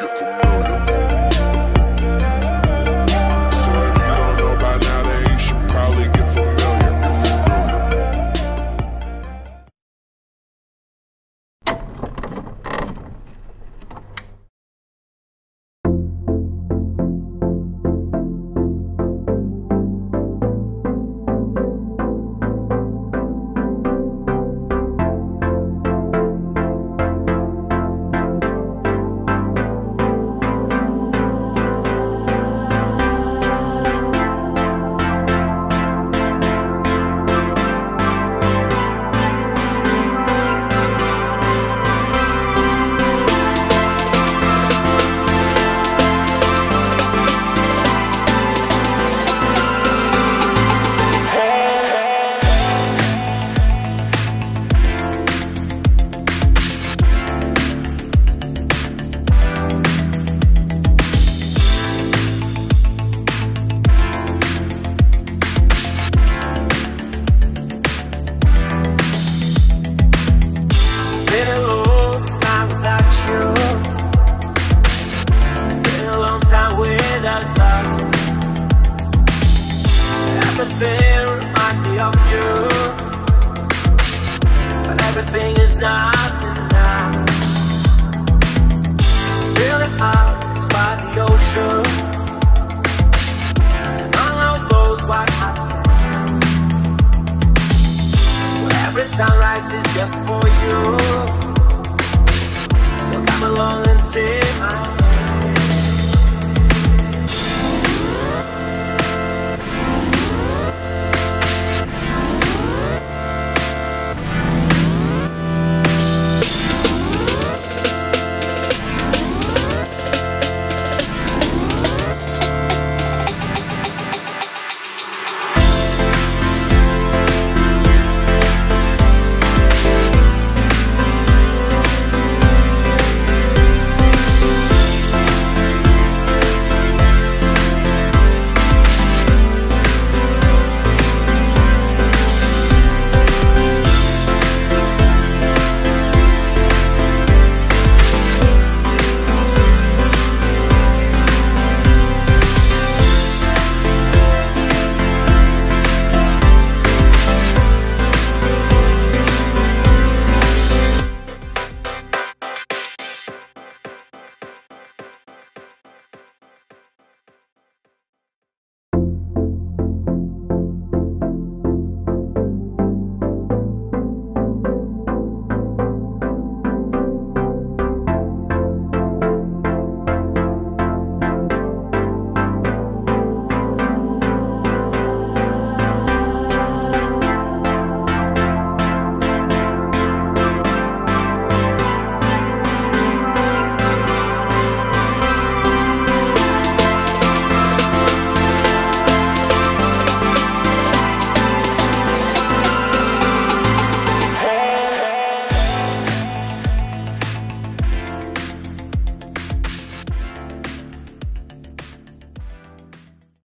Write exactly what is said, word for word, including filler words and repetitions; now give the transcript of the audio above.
get familiar. So if you don't know by now, then you should probably get familiar. Everything reminds me of you, but everything is not enough. Feeling out by the ocean, and all of those white hot sands, where every sunrise is just for you. So come along and take my hand.